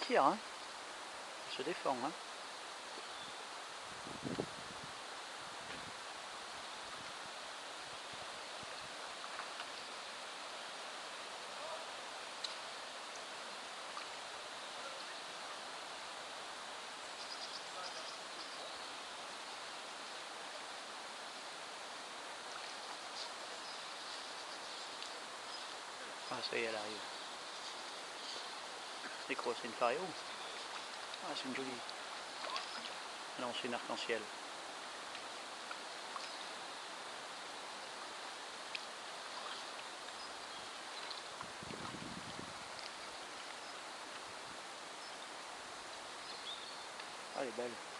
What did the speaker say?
tire, hein. Elle se défend, hein. Ah, ça y est, elle arrive. C'est quoi, c'est une faréo? Ah, c'est une jolie. Non, c'est une arc-en-ciel. Ah, elle est belle.